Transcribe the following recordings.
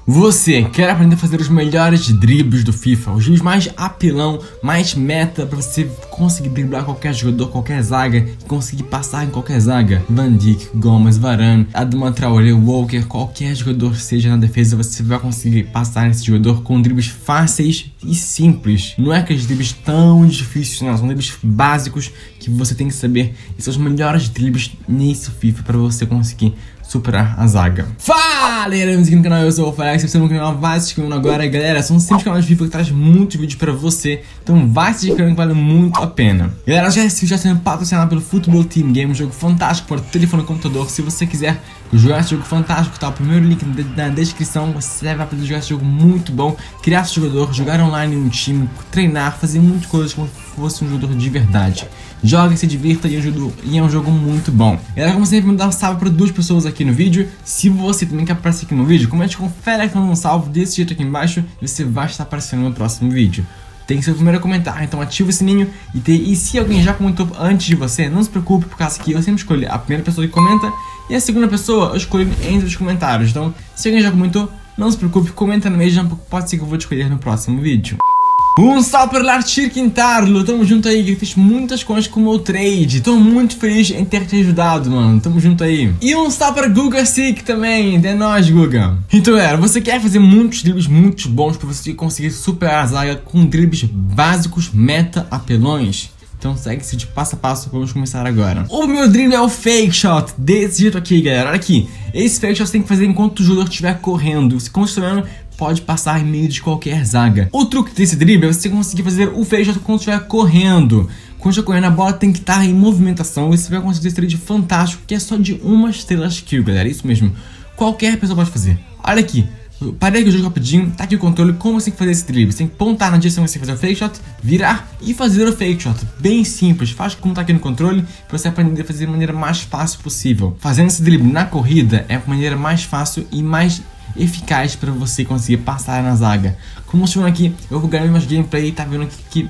Você quer aprender a fazer os melhores dribles do FIFA, os dribles mais apelão, mais meta, pra você conseguir driblar qualquer jogador, qualquer zaga e conseguir passar em qualquer zaga? Van Dijk, Gomes, Varane, Adama Traoré, Walker, qualquer jogador seja na defesa, você vai conseguir passar nesse jogador com dribles fáceis e simples. Não é aqueles dribles tão difíceis, não, são dribles básicos que você tem que saber. E são os melhores dribles nesse FIFA para você conseguir superar a zaga. Fala, galera, aqui no canal, eu sou o Falex, você no canal, vai se inscrevendo agora, galera. São sempre canais de FIFA que traz muitos vídeos pra você, então vai se inscrevendo que vale muito a pena. Galera, já está sendo patrocinado pelo Football Team Game, um jogo fantástico para telefone e computador. Se você quiser jogar esse jogo fantástico, tá o primeiro link na descrição, você vai poder jogar esse jogo muito bom, criar seu jogador, jogar online no time, treinar, fazer muitas coisas como se fosse um jogador de verdade. Joga, se divirta e é um jogo muito bom. Galera, como sempre, me dá um salve para duas pessoas aqui no vídeo. Se você também quer aparecer aqui no vídeo, comente com Falex um salve desse jeito aqui embaixo e você vai estar aparecendo no próximo vídeo. Tem que ser o primeiro a comentar, então ativa o sininho e se alguém já comentou antes de você, não se preocupe, por causa que eu sempre escolho a primeira pessoa que comenta e a segunda pessoa eu escolho entre os comentários. Então, se alguém já comentou, não se preocupe, comenta no mesmo, pode ser que eu vou te escolher no próximo vídeo. Um salve para Lartir Quintarlo, tamo junto aí, que fez muitas coisas com o meu trade. Tô muito feliz em ter te ajudado, mano, tamo junto aí. E um salve para Guga Sick também, é nóis, Guga. Então, galera, você quer fazer muitos dribles muito bons pra você conseguir superar a zaga com dribles básicos, meta, apelões? Então segue esse de passo a passo, vamos começar agora. O meu drible é o fake shot, desse jeito aqui, galera, olha aqui. Esse fake shot você tem que fazer enquanto o jogador estiver correndo. Se construindo, pode passar em meio de qualquer zaga. O truque desse drible é você conseguir fazer o fake shot quando estiver correndo. Quando estiver correndo, a bola tem que estar em movimentação e você vai conseguir esse trade fantástico, que é só de uma estrela skill, galera, isso mesmo. Qualquer pessoa pode fazer. Olha aqui. Parei aqui o jogo rapidinho, tá aqui o controle, como você tem que fazer esse drible. Você tem que pontar na direção que você tem que fazer o fake shot, virar e fazer o fake shot. Bem simples, faz como tá aqui no controle, pra você aprender a fazer da maneira mais fácil possível. Fazendo esse drible na corrida é a maneira mais fácil e mais eficaz para você conseguir passar na zaga. Como vocês vendo aqui, eu vou ganhar mais gameplay e tá vendo que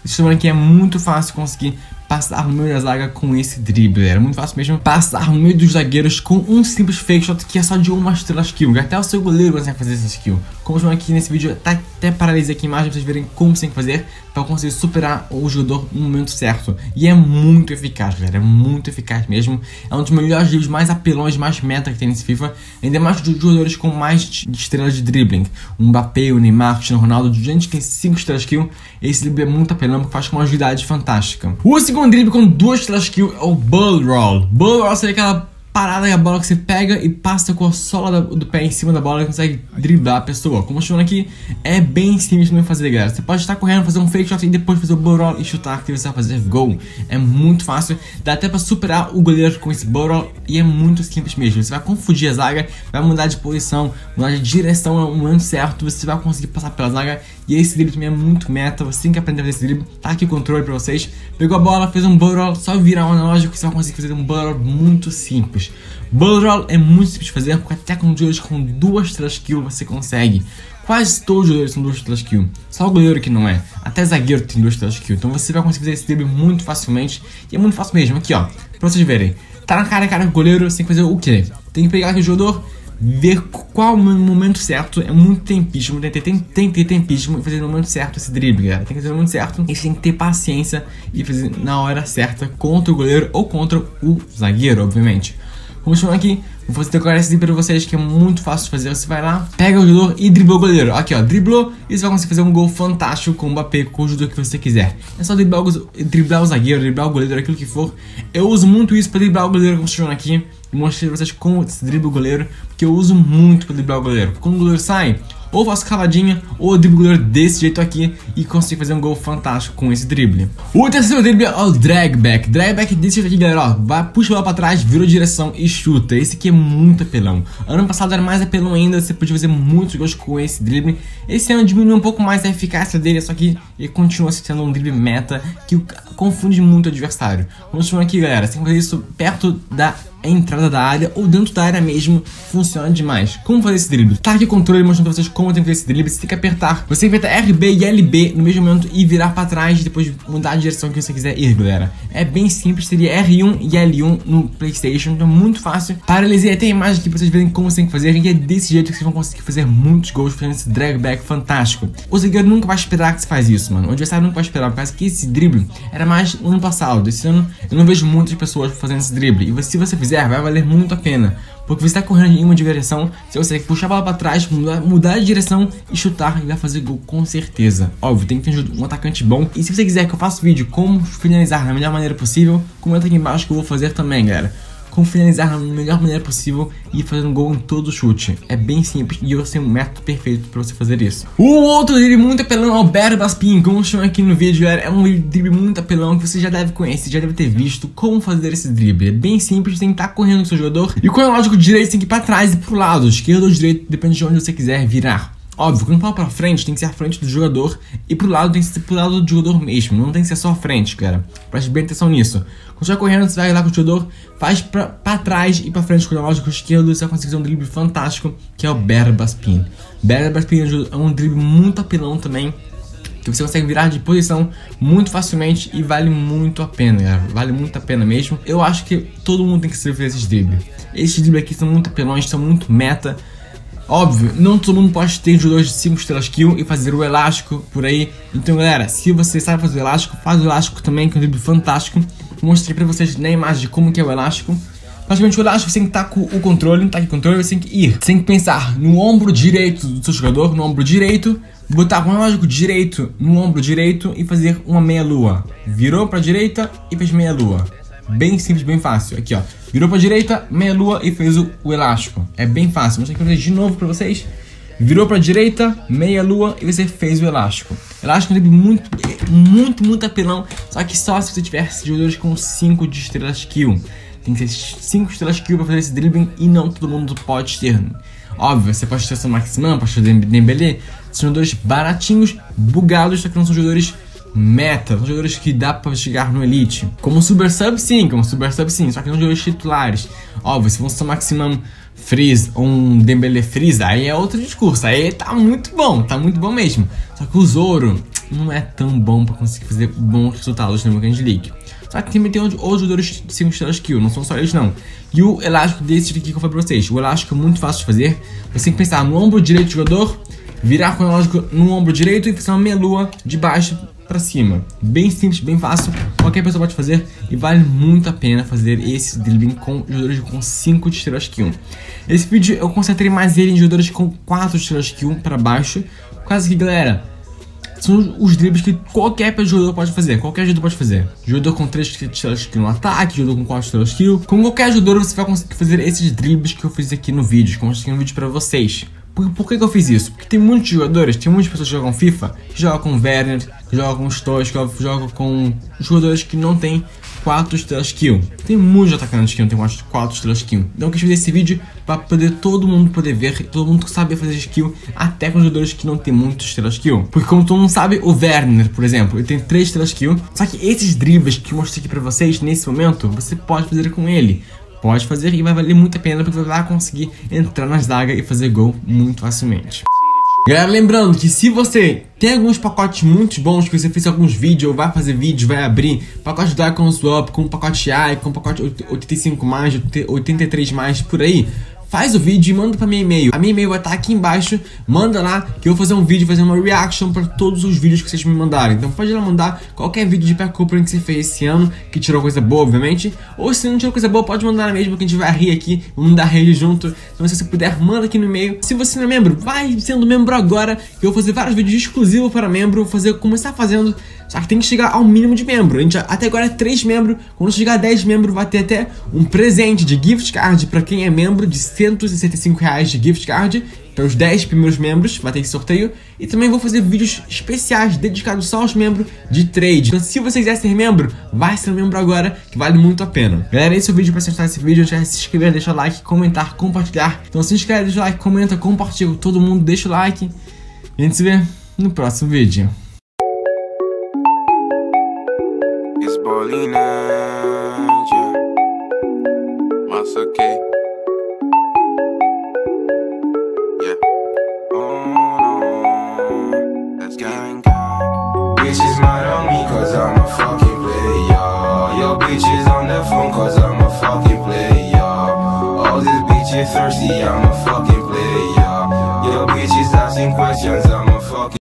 é muito fácil conseguir passar no meio da zaga com esse drible. É muito fácil mesmo passar no meio dos zagueiros com um simples fake shot que é só de uma estrela skill. Até o seu goleiro consegue fazer essa skill. Como vocês vão aqui nesse vídeo, tá até paralisei aqui a imagem pra vocês verem como você tem que fazer para conseguir superar o jogador no momento certo. E é muito eficaz, galera, é muito eficaz mesmo. É um dos melhores dribles, mais apelões, mais meta que tem nesse FIFA. Ainda mais dos jogadores com mais estrelas de dribbling. O Mbappé, o Neymar, o Cristiano Ronaldo, gente que tem 5 estrelas kill. Esse drible é muito apelão porque faz com uma agilidade fantástica. O segundo drible com 2 estrelas kill é o Bull Roll. Bull Roll seria aquela parada, a bola que você pega e passa com a sola do pé em cima da bola e consegue driblar a pessoa. Como eu aqui, é bem simples de fazer, galera. Você pode estar correndo, fazer um fake shot e depois fazer o bull roll e chutar, que você vai fazer gol. É muito fácil, dá até pra superar o goleiro com esse bull roll e é muito simples mesmo. Você vai confundir a zaga, vai mudar de posição, mudar de direção no momento certo, você vai conseguir passar pela zaga. E esse drible também é muito meta, você tem que aprender a fazer esse drible. Tá aqui o controle pra vocês. Pegou a bola, fez um bull roll, só virar um analógico que você vai conseguir fazer um bull roll muito simples. Bull roll é muito simples de fazer, porque até com jogadores com 2 estrelas kill você consegue. Quase todos os jogadores são 2 estrelas kill, só o goleiro que não é. Até zagueiro tem 2 estrelas kill, então você vai conseguir fazer esse drible muito facilmente. E é muito fácil mesmo, aqui ó, pra vocês verem. Tá na cara do goleiro, você tem que fazer o quê? Tem que pegar aqui o jogador, ver qual o momento certo. É muito tempismo, tem que ter tempismo e fazer no momento certo esse drible, galera. Tem que fazer no momento certo e você tem que ter paciência e fazer na hora certa contra o goleiro ou contra o zagueiro, obviamente. Vamos chamar aqui, vou fazer agora esse drible pra vocês que é muito fácil de fazer. Você vai lá, pega o jogador e driblou o goleiro. Aqui ó, driblou e você vai conseguir fazer um gol fantástico com o Mbappé, com o jogador que você quiser. É só driblar o zagueiro, driblar o goleiro, aquilo que for. Eu uso muito isso pra driblar o goleiro, como vocês viram aqui. Mostrei pra vocês como se dribla o goleiro, porque eu uso muito pra driblar o goleiro. Quando o goleiro sai, ou faço cavadinha, ou driblo o goleiro desse jeito aqui e consigo fazer um gol fantástico com esse drible. O terceiro drible é o drag back. Drag back desse jeito aqui, galera, ó, vai, puxa a bola pra trás, vira a direção e chuta. Esse aqui é muito apelão. Ano passado era mais apelão ainda, você podia fazer muitos gols com esse drible. Esse ano diminuiu um pouco mais a eficácia dele, só que ele continua sendo um drible meta que confunde muito o adversário. Vamos chamar aqui, galera, você tem que fazer isso perto da a entrada da área ou dentro da área mesmo, funciona demais. Como fazer esse drible? Tá aqui o controle mostrando pra vocês como tem que fazer esse drible. Você tem que apertar, você aperta RB e LB no mesmo momento e virar pra trás, depois mudar a direção que você quiser ir, galera. É bem simples, seria R1 e L1 no PlayStation, então é muito fácil. Paralisia, tem a imagem aqui pra vocês verem como você tem que fazer, e é desse jeito que vocês vão conseguir fazer muitos gols fazendo esse drag back fantástico. O zagueiro nunca vai esperar que você faz isso, mano. O adversário nunca vai esperar, por causa que esse drible era mais no ano passado. Esse ano eu não vejo muitas pessoas fazendo esse drible, e se você fizer, vai valer muito a pena. Porque você está correndo em uma direção, você consegue puxar a bola para trás, mudar de direção e chutar e vai fazer gol com certeza. Óbvio, tem que ter um atacante bom. E se você quiser que eu faça vídeo como finalizar da melhor maneira possível, comenta aqui embaixo que eu vou fazer também, galera. Como finalizar da melhor maneira possível e fazer um gol em todo chute. É bem simples e eu sei um método perfeito para você fazer isso. O outro drible muito apelão é o Berbaspin, como chama aqui no vídeo, galera. É um drible muito apelão que você já deve conhecer, já deve ter visto como fazer esse drible. É bem simples, tem que estar correndo com o seu jogador. E com o lógico direito, tem que ir para trás e pro lado, esquerdo ou direito, depende de onde você quiser virar. Óbvio, quando fala pra frente, tem que ser a frente do jogador, e pro lado tem que ser pro lado do jogador mesmo, não tem que ser só a frente, cara. Preste bem atenção nisso. Quando você vai correndo, você vai lá com o jogador, faz pra trás e pra frente com o lógico esquerdo, você vai conseguir fazer um drible fantástico, que é o Berbaspin. Berbaspin é um drible muito apelão também, que você consegue virar de posição muito facilmente e vale muito a pena, galera. Vale muito a pena mesmo. Eu acho que todo mundo tem que saber fazer esses dribles. Esses dribles aqui são muito apelões, são muito meta. Óbvio, não todo mundo pode ter jogadores de 5 estrelas kill e fazer o elástico por aí. Então, galera, se você sabe fazer o elástico, faz o elástico também, que é um drible fantástico. Mostrei pra vocês na imagem de como que é o elástico. Praticamente o elástico, você tem que estar com o controle, tá aqui o controle, você tem que ir. Você tem que pensar no ombro direito do seu jogador, no ombro direito, botar com o elástico direito no ombro direito e fazer uma meia-lua. Virou pra direita e fez meia-lua. Bem simples, bem fácil. Aqui, ó. Virou pra direita, meia-lua e fez o elástico. É bem fácil. Vou mostrar aqui de novo pra vocês. Virou pra direita, meia-lua e você fez o elástico. Elástico é um drible muito apelão. Só que só se você tiver jogadores com 5 de estrelas kill. Tem que ser 5 estrelas kill pra fazer esse dribbling e não todo mundo pode ter. Óbvio, você pode ter seu Maximan, pode ter Dembélé. São jogadores baratinhos, bugados, só que não são jogadores meta, são jogadores que dá pra chegar no Elite. Como o Super Sub sim, só que não jogadores titulares. Óbvio, se for um Maximan Freeze ou um Dembélé Freeze, aí é outro discurso, aí tá muito bom mesmo. Só que o Zoro não é tão bom pra conseguir fazer bons resultados no Weekend League. Só que também tem outros jogadores de 5 estrelas kill, não são só eles não. E o elástico desse aqui que eu falei pra vocês, o elástico é muito fácil de fazer. Você tem que pensar no ombro direito do jogador, virar com o elástico no ombro direito e fazer uma meia-lua de baixo pra cima. Bem simples, bem fácil, qualquer pessoa pode fazer e vale muito a pena fazer esse dribbling com jogadores com 5 estrelas kill. Esse vídeo eu concentrei mais ele em jogadores com 4 estrelas kill pra baixo, por causa que, galera, são os dribles que qualquer jogador pode fazer, Jogador com 3 estrelas kill no ataque, jogador com 4 estrelas kill. Com qualquer jogador você vai conseguir fazer esses dribles que eu fiz aqui no vídeo, que eu mostrei no vídeo pra vocês. Por que eu fiz isso? Porque tem muitos jogadores, tem muitas pessoas que jogam FIFA, que jogam com Werner, que jogam com Stones, que jogam com jogadores que não tem 4 estrelas kill. Tem muitos atacantes que não tem 4 estrelas kill. Então eu quis fazer esse vídeo para poder todo mundo poder ver, todo mundo saber fazer skill, até com jogadores que não tem muitas estrelas kill. Porque como todo mundo sabe, o Werner, por exemplo, ele tem 3 estrelas kill. Só que esses dribles que eu mostrei aqui pra vocês, nesse momento, você pode fazer com ele. Pode fazer e vai valer muito a pena, porque você vai conseguir entrar na zaga e fazer gol muito facilmente. Galera, lembrando que se você tem alguns pacotes muito bons, que você fez alguns vídeos, ou vai fazer vídeo, vai abrir pacote Dragon Swap, com pacote AI, com pacote 85+, 83+, por aí, faz o vídeo e manda pra minha e-mail. A minha e-mail vai estar aqui embaixo, manda lá que eu vou fazer um vídeo, fazer uma reaction para todos os vídeos que vocês me mandarem. Então pode ir lá mandar qualquer vídeo de pack opening que você fez esse ano, que tirou coisa boa, obviamente. Ou se não tirou coisa boa, pode mandar mesmo, que a gente vai rir aqui, vamos dar rede junto. Então se você puder, manda aqui no e-mail. Se você não é membro, vai sendo membro agora, que eu vou fazer vários vídeos exclusivos para membro, começar fazendo. Só que tem que chegar ao mínimo de membro. A gente até agora é 3 membros. Quando chegar a 10 membros, vai ter até um presente de gift card para quem é membro de R$165 de gift card. Para os 10 primeiros membros, vai ter esse sorteio. E também vou fazer vídeos especiais dedicados só aos membros de trade. Então se você quiser ser membro, vai ser membro agora, que vale muito a pena. Galera, esse é o vídeo para você assistir esse vídeo. Já se inscrever, deixa o like, comentar, compartilhar. Então se inscreve, deixa o like, comenta, compartilha com todo mundo, deixa o like. E a gente se vê no próximo vídeo. Bolina, yeah. Massa thirsty, I'm a fucking player. Your bitch is asking questions, I'm a fucking